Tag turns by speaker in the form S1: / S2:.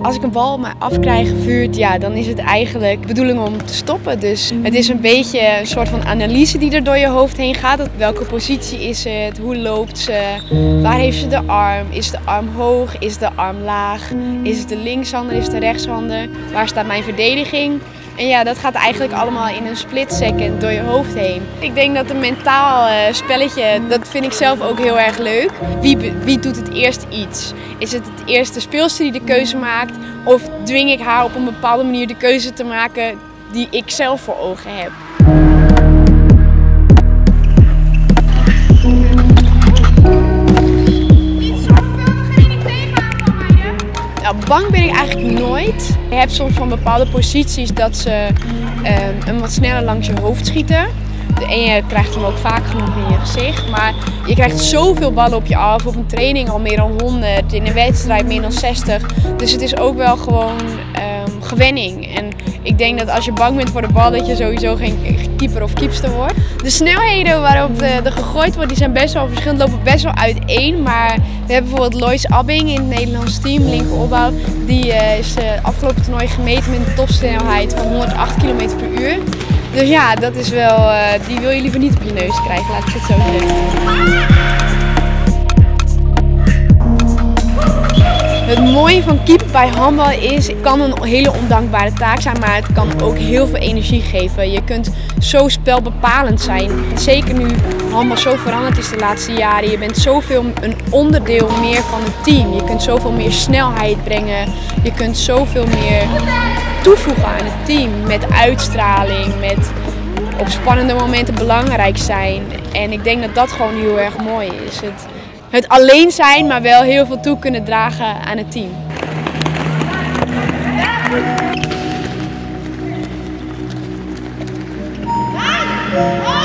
S1: Als ik een bal op mij afkrijg gevuurd, ja, dan is het eigenlijk de bedoeling om te stoppen. Dus het is een beetje een soort van analyse die er door je hoofd heen gaat. Welke positie is het? Hoe loopt ze? Waar heeft ze de arm? Is de arm hoog? Is de arm laag? Is het de linkshander? Is het de rechtshander? Waar staat mijn verdediging? En ja, dat gaat eigenlijk allemaal in een split second door je hoofd heen. Ik denk dat een mentaal spelletje, dat vind ik zelf ook heel erg leuk. Wie doet het eerst iets? Is het eerst de speelster die de keuze maakt? Of dwing ik haar op een bepaalde manier de keuze te maken die ik zelf voor ogen heb? Nou, bang ben ik eigenlijk nooit. Je hebt soms van bepaalde posities dat ze hem wat sneller langs je hoofd schieten. En je krijgt hem ook vaak genoeg in je gezicht. Maar je krijgt zoveel ballen op je af. Op een training al meer dan 100. In een wedstrijd meer dan 60. Dus het is ook wel gewoon gewenning. En ik denk dat als je bang bent voor de bal, dat je sowieso geen keeper of keepster wordt. De snelheden waarop er gegooid wordt, die zijn best wel verschillend, lopen best wel uiteen. Maar we hebben bijvoorbeeld Lois Abbing in het Nederlands team, linkeropbouw. Die is afgelopen toernooi gemeten met een topsnelheid van 108 km per uur. Dus ja, dat is wel, die wil je liever niet op je neus krijgen, laat ik het zo zeggen. Het mooie van keeper bij handbal is, het kan een hele ondankbare taak zijn, maar het kan ook heel veel energie geven. Je kunt zo spelbepalend zijn. Zeker nu handbal zo veranderd is de laatste jaren. Je bent zoveel een onderdeel meer van het team. Je kunt zoveel meer snelheid brengen. Je kunt zoveel meer toevoegen aan het team. Met uitstraling, met op spannende momenten belangrijk zijn. En ik denk dat dat gewoon heel erg mooi is. Het alleen zijn, maar wel heel veel toe kunnen dragen aan het team.
S2: Ja!